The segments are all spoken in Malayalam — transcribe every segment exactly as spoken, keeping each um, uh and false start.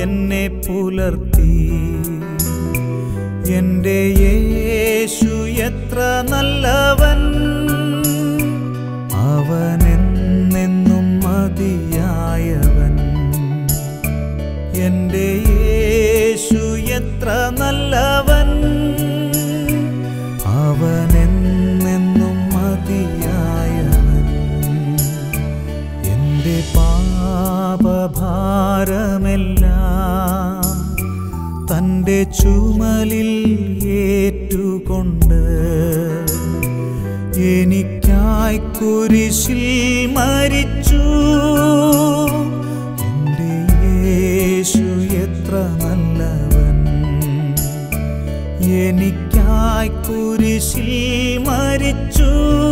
എന്നെ പുലർത്തി. എൻ്റെ യേശു എത്ര നല്ലവൻ, അവനെന്നെന്നും മതിയായവൻ. എൻ്റെ യേശു എത്ര നല്ലവൻ, അവനെന്നെന്നും മതിയായവൻ. എൻ്റെ പാപഭാരമെല്ലാം തൻ്റെ ചുമലിൽ ഏറ്റുകൊണ്ട് എനിക്കായി കുരിശിൽ മരിച്ചു. എൻ്റെ യേശു എത്ര നല്ലവൻ, എനിക്കായി കുരിശിൽ മരിച്ചു.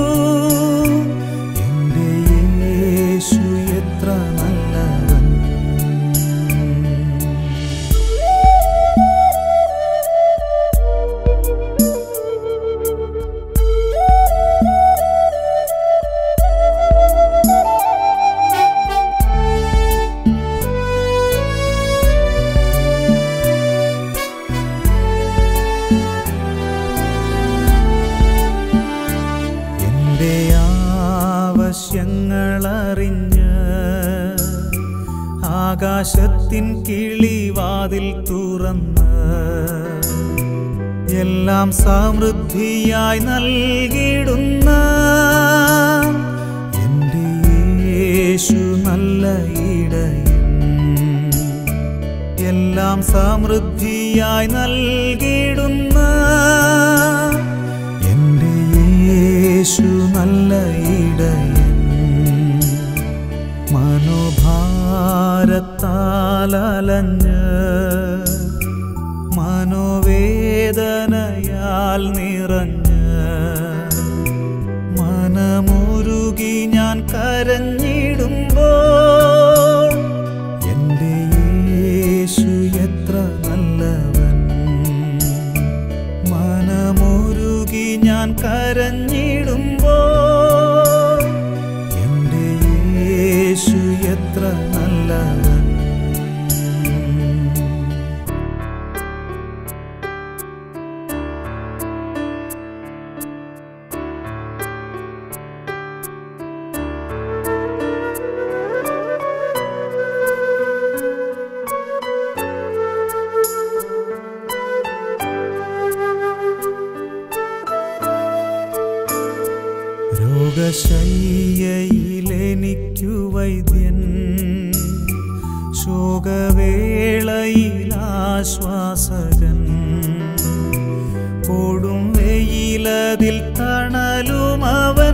എൻ്റെ യേശു എത്ര നല്ലവൻ. ആവശ്യങ്ങളറിഞ്ഞ് ആകാശത്തിൻ കിളിവാതിൽ തുറന്ന് എല്ലാം സമൃദ്ധിയായി നൽകിടുന്ന എൻ്റെ യേശു നല്ല ഇടയൻ. എല്ലാം സമൃദ്ധിയായി നൽകിടുന്ന എൻ്റെ യേശു നല്ല ഇടയൻ. മനോഭാരത്താലഞ്ഞ് മനോവേദനയാൽ നിറഞ്ഞ് മനമുരുകി ഞാൻ കരഞ്ഞിടുമ്പോൾ എൻ്റെ യേശു എത്ര നല്ലവൻ. മനമുരുകി ഞാൻ കരഞ്ഞിടുമ്പോൾ എൻ്റെ യേശു എത്ര നല്ലവൻ. രോഗശയ്യയിലെനിക്കു വൈദ്യൻ, ശോകവേളയിലാശ്വാസകൻ. കൊടും വെയിലതിൽ തണലുമവൻ.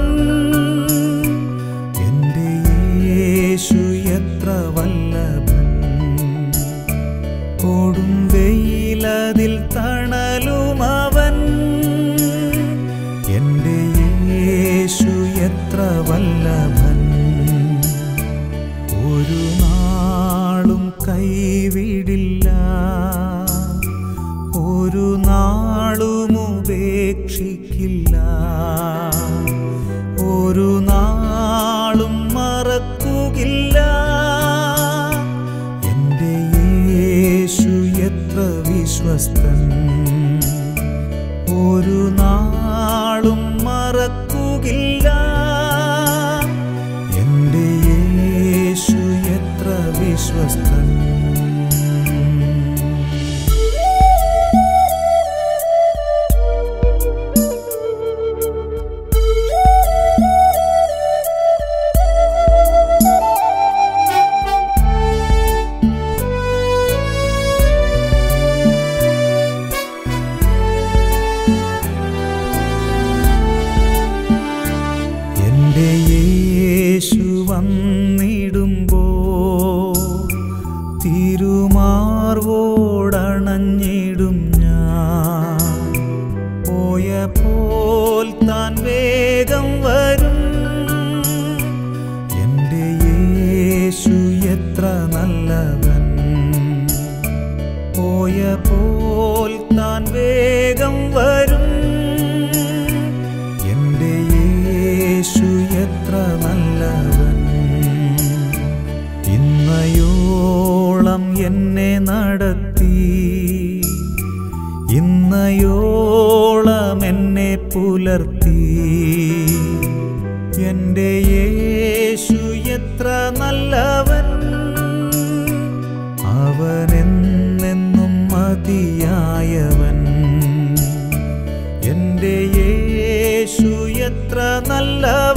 എൻ്റെ യേശു എത്ര വല്ലഭൻ. കൊടും വെയിലതിൽ തണലുമവൻ. എൻ്റെ യേശു എത്ര വല്ലഭൻ. ഒരു നാളും കൈവിടില്ല, ഒരു നാളും ഉപേക്ഷിക്കില്ല, ഒരു നാളും മറക്കുകയില്ല. എൻ്റെ യേശു എത്ര വിശ്വസ്തൻ, ഒരു നാളും മറക്കുകയില്ല. എൻ്റെ യേശു എത്ര വിശ്വസ്തൻ. എൻ്റെ യേശു വന്നിടുമ്പോൾ തിരുമാർവോടണഞ്ഞിടും ഞാൻ. പോയപ്പോൾ താൻ വേഗം വരും. എൻ്റെ യേശു എത്ര നല്ലവൻ. പോയപ്പോൾ താൻ വേഗം വരും. എൻ്റെ യേശു എത്ര നല്ലവൻ. ഇന്നയോളം എന്നെ നടത്തി. ഇന്നയോളം എന്നെ പുലർത്തി. എൻ്റെ യേശു എത്ര നല്ലവൻ, അവനെന്നെന്നും മതിയായവൻ. എൻ്റെ യേശു എത്ര നല്ലവൻ,